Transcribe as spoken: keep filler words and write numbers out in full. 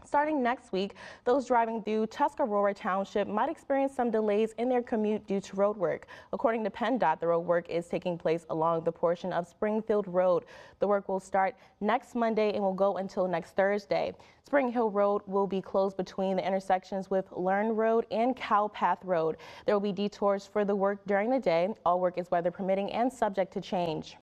Starting next week, those driving through Tuscarora Township might experience some delays in their commute due to road work. According to PennDOT, the road work is taking place along the portion of Springfield Road. The work will start next Monday and will go until next Thursday. Spring Hill Road will be closed between the intersections with Learn Road and Cowpath Road. There will be detours for the work during the day. All work is weather permitting and subject to change.